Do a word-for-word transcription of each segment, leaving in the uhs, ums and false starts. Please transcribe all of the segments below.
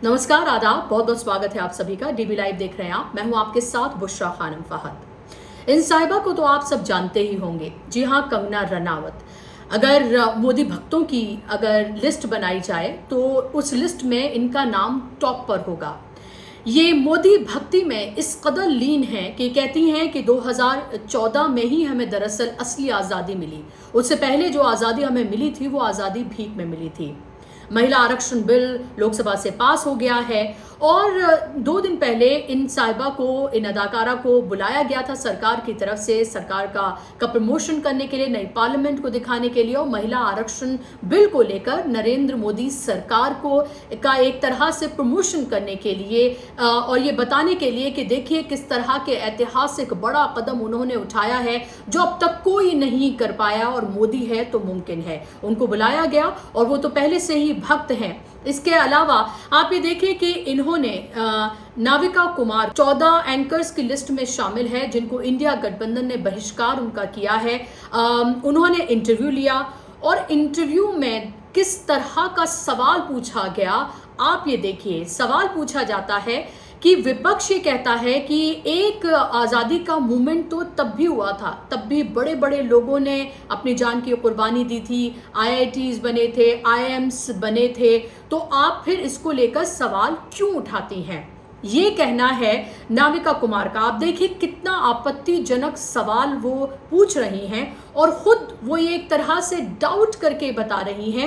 नमस्कार, आदाब, बहुत बहुत स्वागत है आप सभी का। डीबी लाइव देख रहे हैं आप। मैं हूं आपके साथ बुशरा खानम फहद। इन साहिबा को तो आप सब जानते ही होंगे। जी हाँ, कंगना रनावत। अगर मोदी भक्तों की अगर लिस्ट बनाई जाए तो उस लिस्ट में इनका नाम टॉप पर होगा। ये मोदी भक्ति में इस कदर लीन है कि कहती हैं कि दो हज़ार चौदह में ही हमें दरअसल असली आज़ादी मिली। उससे पहले जो आज़ादी हमें मिली थी वो आज़ादी भीख में मिली थी। महिला आरक्षण बिल लोकसभा से पास हो गया है और दो दिन पहले इन साहिबा को, इन अदाकारा को बुलाया गया था सरकार की तरफ से, सरकार का का प्रमोशन करने के लिए, नई पार्लियामेंट को दिखाने के लिए और महिला आरक्षण बिल को लेकर नरेंद्र मोदी सरकार को का एक तरह से प्रमोशन करने के लिए और ये बताने के लिए कि देखिए किस तरह के ऐतिहासिक बड़ा कदम उन्होंने उठाया है जो अब तक कोई नहीं कर पाया और मोदी है तो मुमकिन है। उनको बुलाया गया और वो तो पहले से ही भक्त हैं। इसके अलावा आप ये देखिए कि इन्होंने नाविका कुमार चौदह एंकर्स की लिस्ट में शामिल है जिनको इंडिया गठबंधन ने बहिष्कार उनका किया है। उन्होंने इंटरव्यू लिया और इंटरव्यू में किस तरह का सवाल पूछा गया आप ये देखिए। सवाल पूछा जाता है कि विपक्ष ये कहता है कि एक आज़ादी का मूवमेंट तो तब भी हुआ था, तब भी बड़े बड़े लोगों ने अपनी जान की कुर्बानी दी थी, आई आई टीज़ बने थे, आई आई एम्स बने थे, तो आप फिर इसको लेकर सवाल क्यों उठाती हैं? ये कहना है नाविका कुमार का। आप देखिए कितना आपत्तिजनक सवाल वो पूछ रही हैं और खुद वो ये एक तरह से डाउट करके बता रही हैं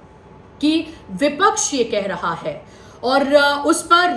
कि विपक्ष ये कह रहा है और उस पर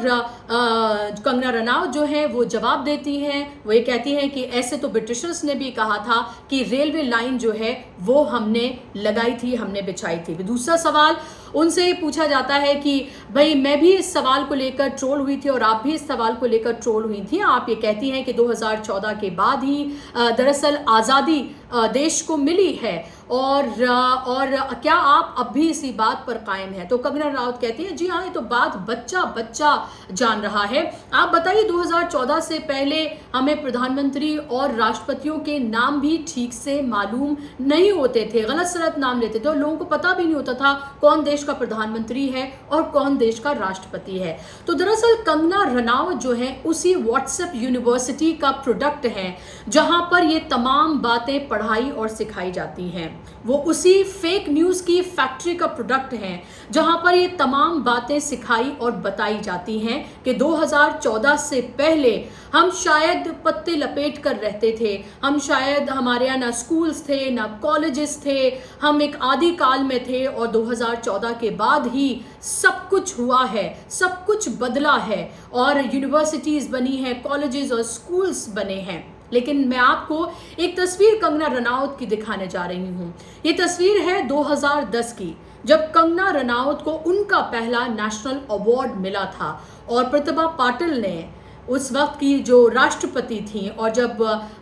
कंगना रनावत जो है वो जवाब देती हैं। वो ये कहती हैं कि ऐसे तो ब्रिटिशर्स ने भी कहा था कि रेलवे लाइन जो है वो हमने लगाई थी, हमने बिछाई थी। दूसरा सवाल उनसे पूछा जाता है कि भाई मैं भी इस सवाल को लेकर ट्रोल हुई थी और आप भी इस सवाल को लेकर ट्रोल हुई थी। आप ये कहती हैं कि दो हज़ार चौदह के बाद ही दरअसल आज़ादी देश को मिली है और और क्या आप अब भी इसी बात पर कायम हैं? तो कंगना रनावत कहती है जी हाँ, ये तो बात बच्चा बच्चा जान रहा है। आप बताइए दो हज़ार चौदह से पहले हमें प्रधानमंत्री और राष्ट्रपतियों के नाम भी ठीक से मालूम नहीं होते थे, गलत सलत नाम लेते थे और लोगों को पता भी नहीं होता था कौन देश का प्रधानमंत्री है और कौन देश का राष्ट्रपति है। तो दरअसल कंगना रनावत जो है उसी व्हाट्सएप यूनिवर्सिटी का प्रोडक्ट है जहां पर ये तमाम बातें पढ़ाई और सिखाई जाती हैं। वो उसी फेक न्यूज की फैक्ट्री का प्रोडक्ट है जहां पर ये तमाम बातें सिखाई और बताई जाती हैं कि दो हज़ार चौदह से पहले हम शायद पत्ते लपेट कर रहते थे, हम शायद हमारे यहाँ ना स्कूल्स थे ना कॉलेजेस थे, हम एक आदि काल में थे और दो हज़ार चौदह के बाद ही सब कुछ हुआ है, सब कुछ बदला है और यूनिवर्सिटीज बनी हैं, कॉलेजेस और स्कूल्स बने हैं। लेकिन मैं आपको एक तस्वीर कंगना रनावत की दिखाने जा रही हूँ। ये तस्वीर है दो हज़ार दस की, जब कंगना रनावत को उनका पहला नेशनल अवार्ड मिला था और प्रतिभा पाटिल ने उस वक्त की जो राष्ट्रपति थी और जब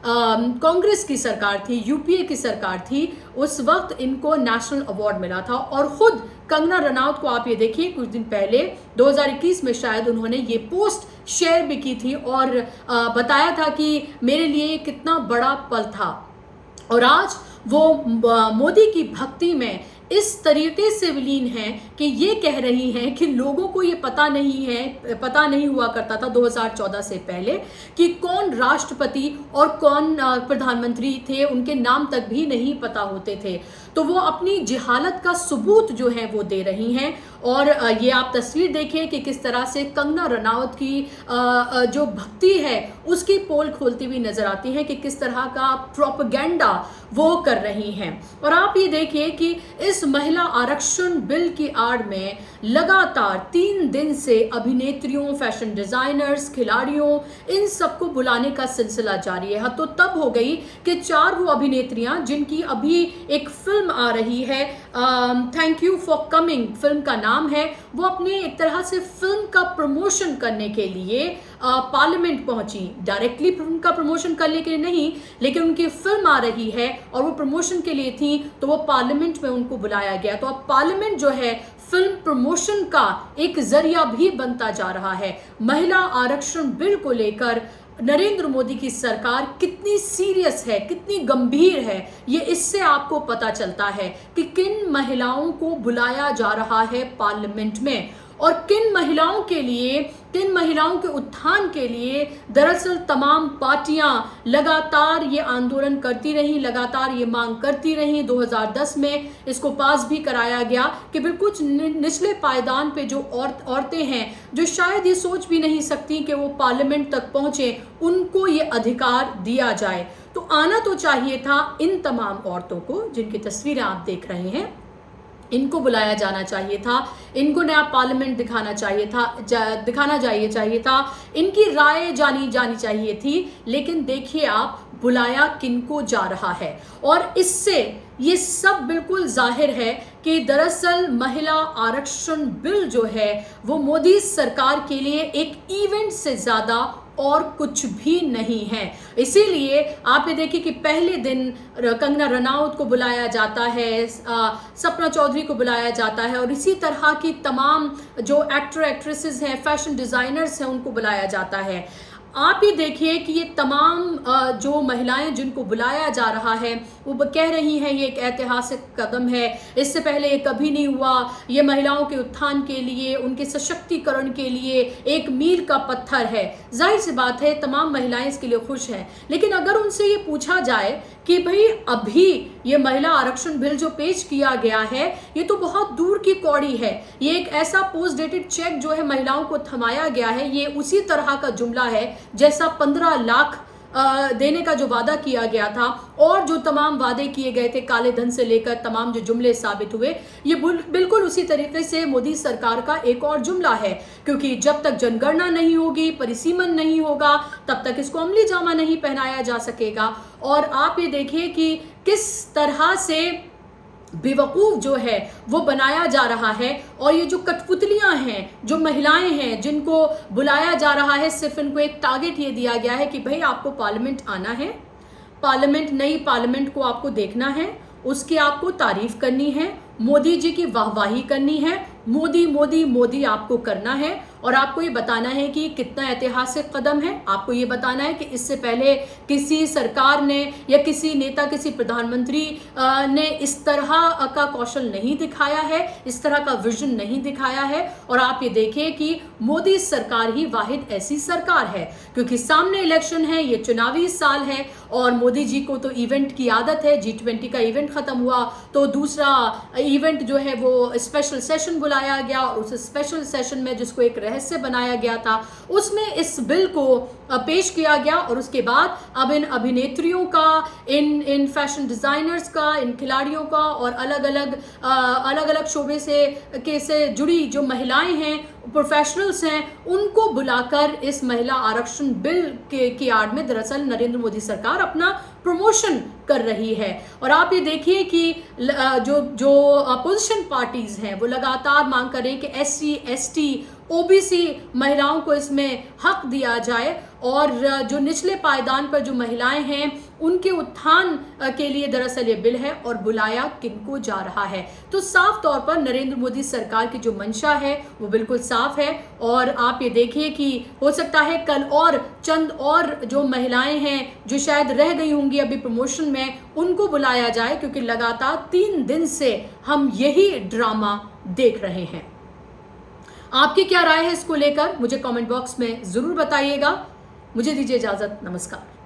कांग्रेस की सरकार थी, यूपीए की सरकार थी, उस वक्त इनको नेशनल अवार्ड मिला था। और खुद कंगना रनावत को आप ये देखिए कुछ दिन पहले दो हज़ार इक्कीस में शायद उन्होंने ये पोस्ट शेयर भी की थी और आ, बताया था कि मेरे लिए कितना बड़ा पल था। और आज वो मोदी की भक्ति में इस तरीके से विलीन है कि ये कह रही हैं कि लोगों को ये पता नहीं है, पता नहीं हुआ करता था दो हज़ार चौदह से पहले कि कौन राष्ट्रपति और कौन प्रधानमंत्री थे, उनके नाम तक भी नहीं पता होते थे। तो वो अपनी जिहालत का सबूत जो है वो दे रही हैं। और ये आप तस्वीर देखिए कि किस तरह से कंगना रनावत की जो भक्ति है उसकी पोल खोलती हुई नजर आती है कि किस तरह का प्रोपेगेंडा वो कर रही हैं। और आप ये देखिए कि इस महिला आरक्षण बिल की आड़ में लगातार तीन दिन से अभिनेत्रियों, फैशन डिजाइनर्स, खिलाड़ियों, इन सबको बुलाने का सिलसिला जारी है। हाँ, तो तब हो गई कि चार वो अभिनेत्रियां जिनकी अभी एक फिल्म आ रही है, thank you for coming film का नाम है, वो अपने एक तरह से फिल्म का प्रमोशन करने के लिए पार्लियामेंट पहुंची। डायरेक्टली फिल्म का प्रमोशन करने के लिए नहीं, लेकिन उनकी फिल्म आ रही है और वो प्रमोशन के लिए थी तो वो पार्लियामेंट में उनको बुलाया गया। तो अब पार्लियामेंट जो है फिल्म प्रमोशन का एक जरिया भी बनता जा रहा है। महिला आरक्षण बिल को लेकर नरेंद्र मोदी की सरकार कितनी सीरियस है, कितनी गंभीर है, ये इससे आपको पता चलता है कि किन महिलाओं को बुलाया जा रहा है पार्लियामेंट में। और किन महिलाओं के लिए, किन महिलाओं के उत्थान के लिए दरअसल तमाम पार्टियां लगातार ये आंदोलन करती रहीं, लगातार ये मांग करती रहीं। दो हज़ार दस में इसको पास भी कराया गया कि बिल्कुल निचले पायदान पे जो औरत औरतें हैं, जो शायद ये सोच भी नहीं सकती कि वो पार्लियामेंट तक पहुंचे, उनको ये अधिकार दिया जाए। तो आना तो चाहिए था इन तमाम औरतों को, जिनकी तस्वीरें आप देख रहे हैं, इनको बुलाया जाना चाहिए था, इनको नया पार्लियामेंट दिखाना चाहिए था, दिखाना चाहिए चाहिए था, इनकी राय जानी जानी चाहिए थी। लेकिन देखिए आप, बुलाया किनको जा रहा है। और इससे ये सब बिल्कुल जाहिर है कि दरअसल महिला आरक्षण बिल जो है वो मोदी सरकार के लिए एक इवेंट से ज़्यादा और कुछ भी नहीं है। इसीलिए आप ये देखिए कि पहले दिन कंगना रनावत को बुलाया जाता है, सपना चौधरी को बुलाया जाता है, और इसी तरह की तमाम जो एक्टर एक्ट्रेसेस हैं, फैशन डिज़ाइनर्स हैं, उनको बुलाया जाता है। आप ये देखिए कि ये तमाम जो महिलाएं जिनको बुलाया जा रहा है वो कह रही हैं ये एक ऐतिहासिक कदम है, इससे पहले ये कभी नहीं हुआ, ये महिलाओं के उत्थान के लिए, उनके सशक्तिकरण के लिए एक मील का पत्थर है। जाहिर सी बात है तमाम महिलाएं इसके लिए खुश हैं। लेकिन अगर उनसे ये पूछा जाए कि भाई अभी ये महिला आरक्षण बिल जो पेश किया गया है ये तो बहुत दूर की कौड़ी है, ये एक ऐसा पोस्ट डेटेड चेक जो है महिलाओं को थमाया गया है, ये उसी तरह का जुमला है जैसा पंद्रह लाख देने का जो वादा किया गया था, और जो तमाम वादे किए गए थे काले धन से लेकर तमाम जो जुमले साबित हुए, ये बिल्कुल उसी तरीके से मोदी सरकार का एक और जुमला है। क्योंकि जब तक जनगणना नहीं होगी, परिसीमन नहीं होगा, तब तक इसको अमली जामा नहीं पहनाया जा सकेगा। और आप ये देखिए कि किस तरह से बेवकूफ़ जो है वो बनाया जा रहा है। और ये जो कठपुतलियां हैं, जो महिलाएं हैं जिनको बुलाया जा रहा है, सिर्फ इनको एक टारगेट ये दिया गया है कि भाई आपको पार्लियामेंट आना है, पार्लियामेंट नई पार्लियामेंट को आपको देखना है, उसकी आपको तारीफ करनी है, मोदी जी की वाहवाही करनी है, मोदी मोदी मोदी आपको करना है, और आपको ये बताना है कि कितना ऐतिहासिक कदम है। आपको ये बताना है कि इससे पहले किसी सरकार ने या किसी नेता, किसी प्रधानमंत्री ने इस तरह का कौशल नहीं दिखाया है, इस तरह का विजन नहीं दिखाया है। और आप ये देखिए कि मोदी सरकार ही वाहिद ऐसी सरकार है, क्योंकि सामने इलेक्शन है, ये चुनावी साल है, और मोदी जी को तो इवेंट की आदत है। जी ट्वेंटी का इवेंट खत्म हुआ तो दूसरा इवेंट जो है वो स्पेशल सेशन बुलाया गया, और उस स्पेशल सेशन में जिसको एक रहस्य बनाया गया था उसमें इस बिल को पेश किया गया। और उसके बाद अब इन अभिनेत्रियों का, इन इन फैशन डिजाइनर्स का, इन खिलाड़ियों का, और अलग अलग अलग अलग शोबे से के से जुड़ी जो महिलाएं हैं, प्रोफेशनल्स हैं, उनको बुलाकर इस महिला आरक्षण बिल के की आड़ में दरअसल नरेंद्र मोदी सरकार अपना प्रमोशन कर रही है। और आप ये देखिए कि जो जो अपोजिशन पार्टीज हैं वो लगातार मांग कर रहे हैं कि S C S T OBC महिलाओं को इसमें हक दिया जाए, और जो निचले पायदान पर जो महिलाएं हैं उनके उत्थान के लिए दरअसल ये बिल है। और बुलाया किनको जा रहा है, तो साफ तौर पर नरेंद्र मोदी सरकार की जो मंशा है वो बिल्कुल साफ है। और आप ये देखिए कि हो सकता है कल और चंद और जो महिलाएं हैं जो शायद रह गई होंगी अभी प्रमोशन में, उनको बुलाया जाए, क्योंकि लगातार तीन दिन से हम यही ड्रामा देख रहे हैं। आपकी क्या राय है इसको लेकर, मुझे कमेंट बॉक्स में जरूर बताइएगा। मुझे दीजिए इजाजत, नमस्कार।